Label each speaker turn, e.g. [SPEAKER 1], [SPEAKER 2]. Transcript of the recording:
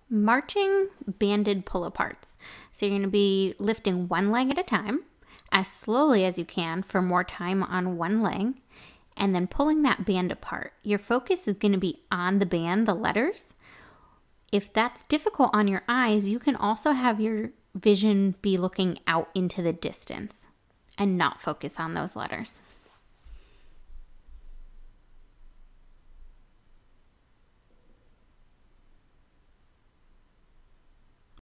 [SPEAKER 1] Marching banded pull-aparts. So you're going to be lifting one leg at a time, as slowly as you can for more time on one leg, and then pulling that band apart. Your focus is going to be on the band, the letters. If that's difficult on your eyes, you can also have your vision be looking out into the distance and not focus on those letters.